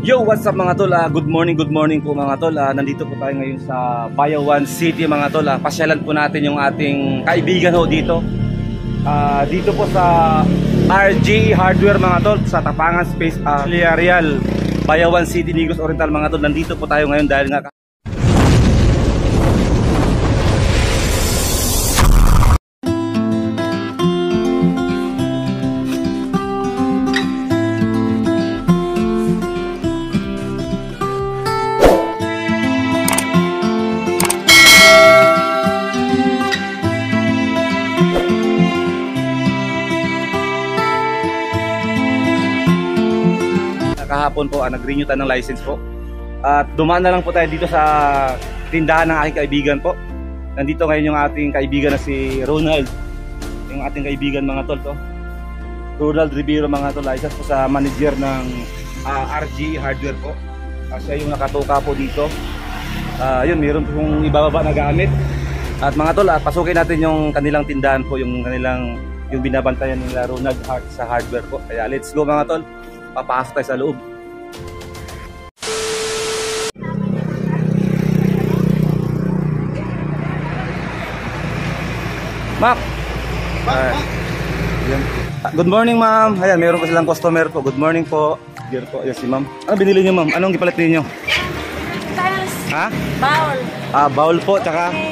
Yo, what's up mga tol? Good morning po mga tol. Nandito po tayo ngayon sa Bayawan City mga tol. Pasyalan po natin yung ating kaibigan ho dito. Dito po sa RG Hardware mga tol, sa Tapangan Space Villarreal, Bayawan City, Negros Oriental mga tol. Nandito po tayo ngayon dahil nga kahapon po nag-renew tayo ng license po. At dumaan na lang po tayo dito sa tindahan ng aking kaibigan po. Nandito ngayon yung ating kaibigan na si Ronald. Yung ating kaibigan mga tol to. Ronald Rivero mga tol, license po sa manager ng RG Hardware po. Siya yung nakatuka po dito. Yun, meron pong ibababa na gamit. At mga tol, pasukin natin yung kanilang tindahan po, yung kanilang yung binabantayan nila Ronald sa hardware po. Kaya let's go mga tol. Papasok tayo sa loob. Mac! Good morning ma'am. Ayan, meron po silang customer po. Good morning po. Here po, yes si ma'am. Ano binili niyo ma'am? Anong gipalit niyo? Tiles. Ha? Bowl. Bowl po, tsaka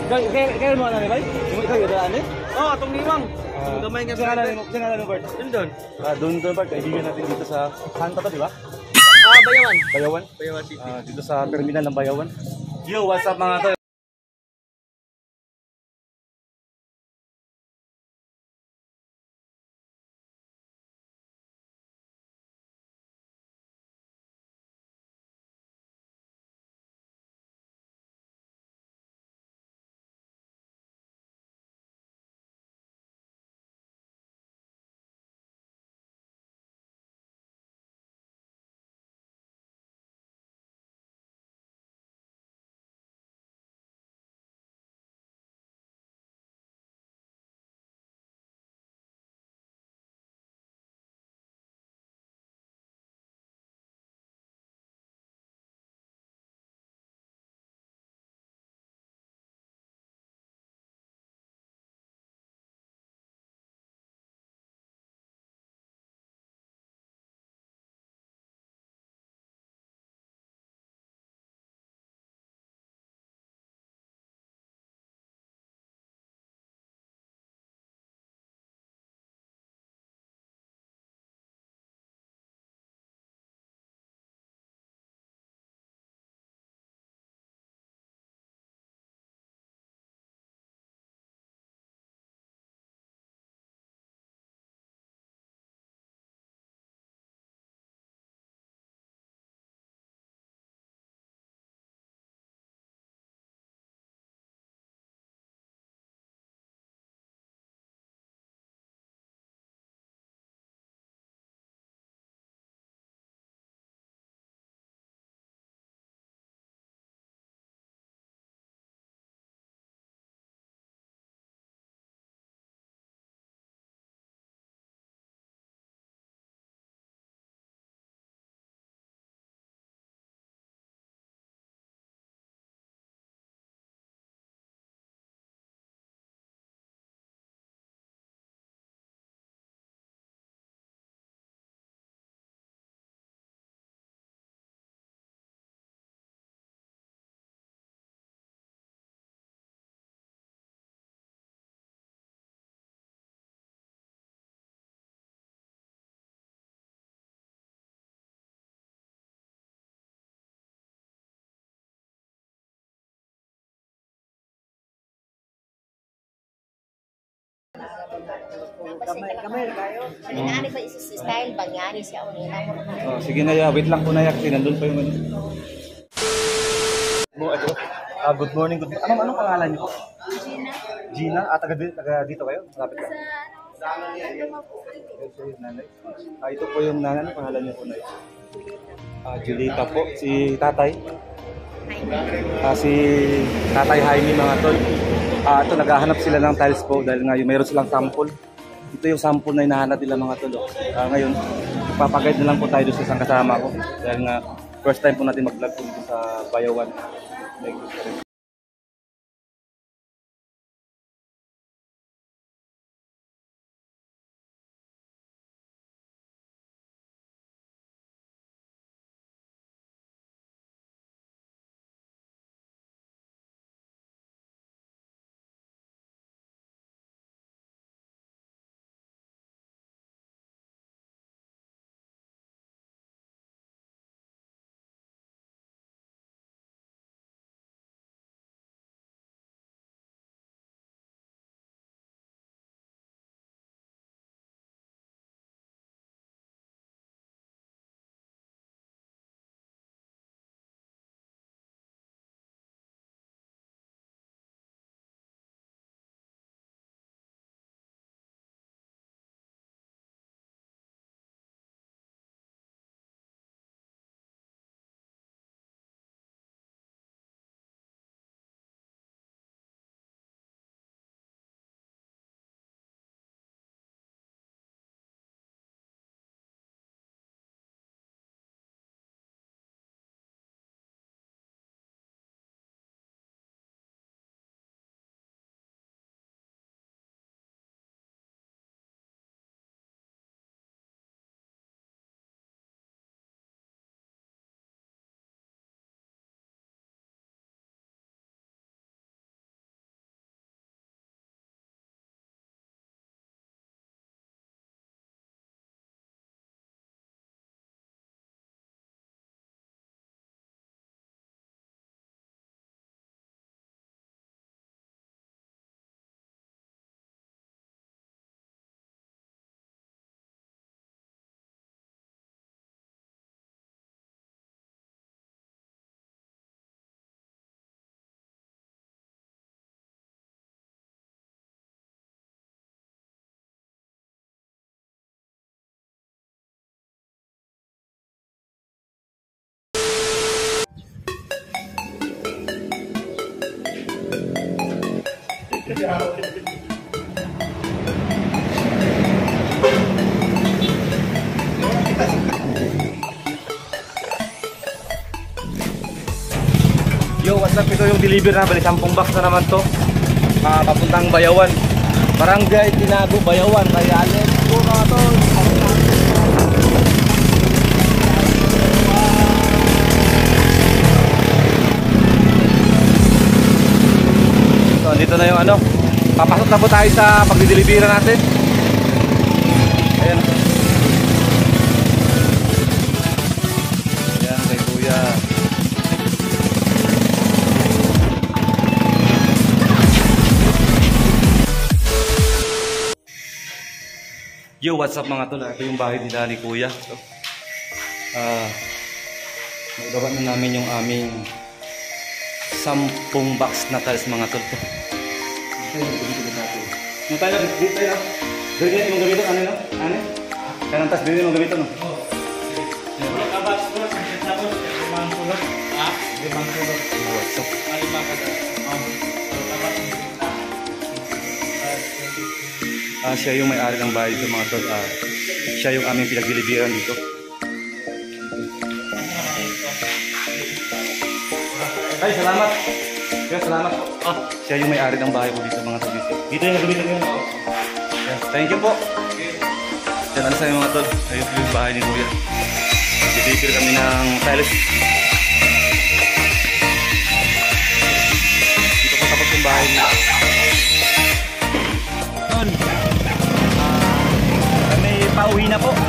Kaya mo na ni bay? Ikaw yung daan eh? Oh, itong liwang. Gamay nga Saan nga mo, Bert? Doon. Doon, Bert. Kaibigan natin dito sa Santa to, di ba? Bayawan. Bayawan? Bayawan City. Dito sa terminal ng Bayawan. Yo, what's up mga to? Nangyari ba isa sa style? Bangyari siya o nila mo. Sige na ya, wait lang po na ya kasi nandun pa yung ano. Ito. Good morning. Anong pangalan niyo po? Gina. Gina? Taga dito kayo? Malapit ka? Sa ano? Ito yung nanay. Ito po yung nanay. Ano pangalan niyo po na ito? Julita po. Si tatay. Si tatay Jaime mga tol. Ito naghahanap sila ng tiles po dahil nga mayroon silang sample. Ito yung sample na hinahanap nila mga tol. Ngayon, magpapaguide na lang po tayo doon sa isang kasama ko. Dahil nga first time po natin mag-vlog po dito sa Bayawan. Yo, what's up? Ito yung deliver na, bali 10 box na naman to. Papuntang Bayawan. Barangay Tinago, Bayawan. Kaya let's go mga tol. So, dito na yung ano. Papasok na po tayo sa pagdidelivery natin. Ayan. Ayan kay Kuya. Yo, what's up mga tol? Ito yung bahay nila ni Kuya. So, nagawa na namin yung aming 10 box na tiles mga tol. Ano tayo? Dito tayo. Ganyan yung gamitin. Ano yun? Ano? Kaya tas ganyan yung gamitin. What's up? Siya yung may-ari ng bahay dito mga tol. Siya yung aming pinagdeliveran dito. Ay, salamat. Kaya salamat po. Siya yung may-ari ng bahay ko dito mga tol. Dito yung nagamitan ngayon. Yes, thank you po. Diyan ano sa'yo mga tol. Ayun po yung bahay ni Kuya. Deliver kami ng tiles. Dito po tapos yung bahay niya. Kami pauwi na po.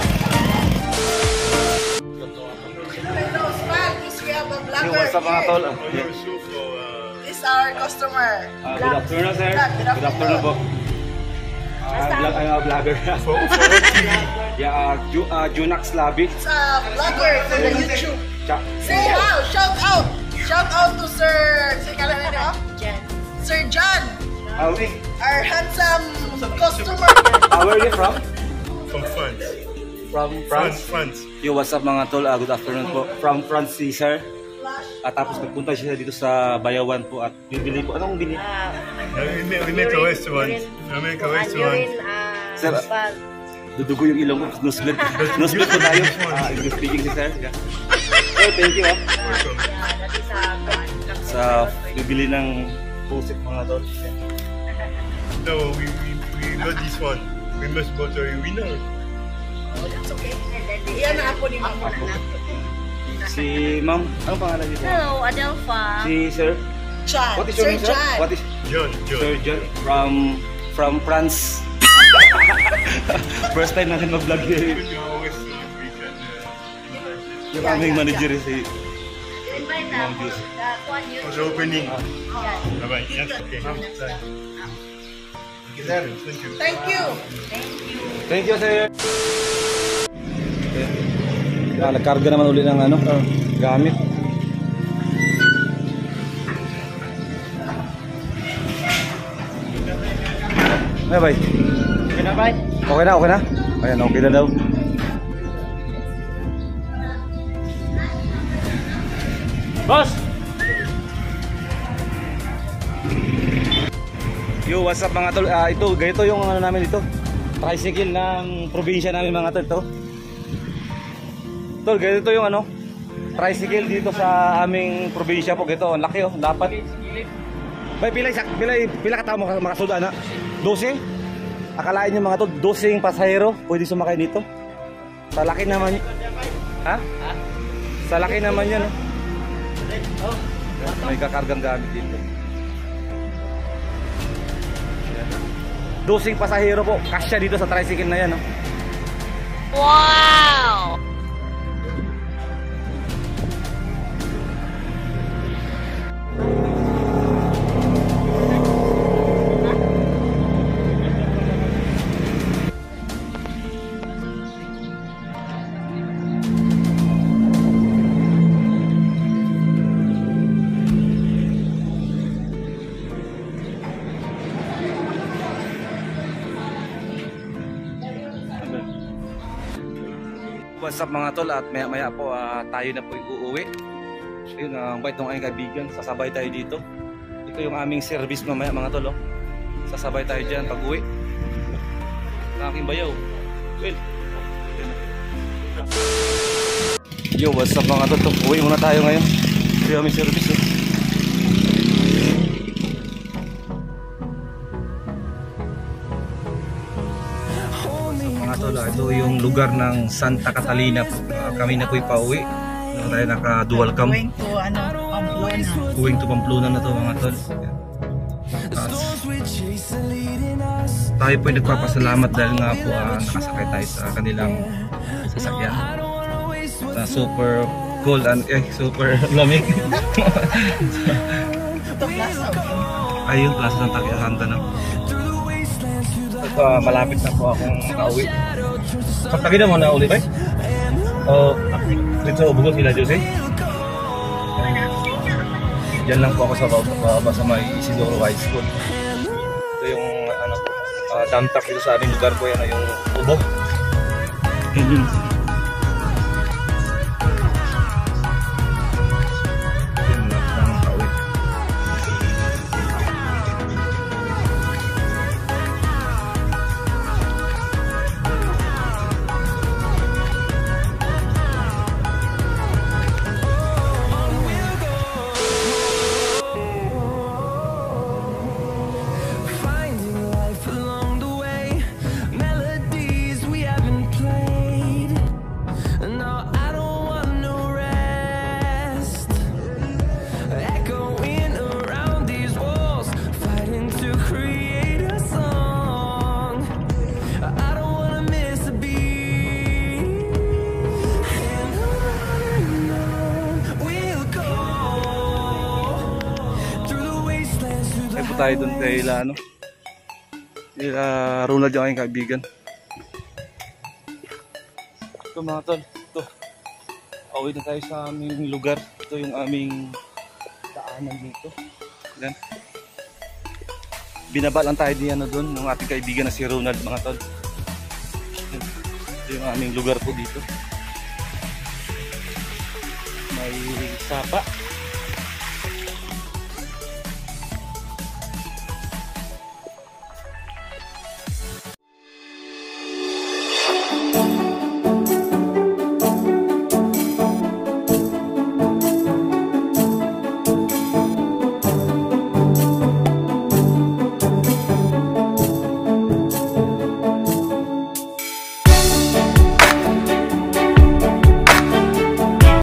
Hello, Spag. We have a Yung vlogger what's up mga tol? here. This is our customer. Good afternoon sir. Good afternoon po. I'm a vlogger. Yeah, Junax Labi. It's a vlogger for the YouTube. Say how, shout out. Shout out to Sir Jan. Sir John, Howdy. our handsome customer. Where are you from? From France. From France. France. Yo, what's up mga tol? Good afternoon po. From France si sir. At tapos nagpunta siya dito sa Bayawan po at bibili po. Anong bili? We make a restaurant. We make a restaurant. Sir, dudugo yung ilong ko. No split. No split po tayo. English speaking si sir. Yeah. So, thank you. Welcome. Sa bibili ng pusit mga tol. No, we got this one. We must go to a winner. It's okay. Iyan na ako ni Mama. Si ma'am, ano pangalan niyo? Hello, Adelpha. Si sir. John. What is your Sir name, sir? John. What is John. Sir John from France. First time natin mag-vlog here. With your restaurant, we can. Yung aming manager si Invite na Ma'am ako. Juice. Kuan yun. For the opening. Yan. Bye-bye. Yes, okay. Thank you. Thank you. Thank you, sir. Nagkarga naman ulit ng ano, gamit. Bye. Okay na, bye. Okay na, okay na. Ayan, okay na daw. Boss! Yo, what's up mga tol? Ito, ganito yung ano namin dito. Tricycle ng probinsya namin mga tol. Ito. Tol, ganito yung ano. Tricycle dito sa aming probinsya po. Ito, ang laki oh, dapat. Bay, pila katao makasuda na? 12? Akalain nyo mga tol, 12 pasahero pwede sumakay dito. Sa laki naman. Ha? Sa laki naman yan. Oh. May kakargang gamit dito. 12 pasahero po, kasya dito sa tricycle na yan. Oh. Wow! What's up mga tol, at maya maya po tayo na po uuwi. Ayun, ang bait ng aking kaibigan, sasabay tayo dito. Ito yung aming service mamaya mga tol. Oh. Sasabay tayo dyan pag uwi ng aking bayaw. Well, yo, what's up mga tol? Uwi muna tayo ngayon. Ito yung aming service eh. Mga tol, ito yung lugar ng Santa Catalina. Kami na po'y pauwi. Tayo naka dual cam. Going to Pamplona. Going to Pamplona na to mga tol. Tayo po'y nagpapasalamat dahil nga po nakasakay tayo sa kanilang sasakyan. Super cold and super lamig. Ito plaza. Ayun, plaza ng Tagiahanda na. Malapit na po akong makauwi. Pagtagin na mo na ulit ba? O dito bugod sila Jose? Diyan lang po ako sa baba sa may Isidoro High School. Ito yung ano, damtak dito sa aming lugar po, yan yung tubo. Yun. Tayo doon kay Ronald yung aking kaibigan. Ito mga tol, ito pauwi na tayo sa aming lugar. Ito yung aming daanan dito. Then, binaba lang tayo diyan doon ng ating kaibigan na si Ronald mga tol. Ito yung aming lugar po dito. May sapa.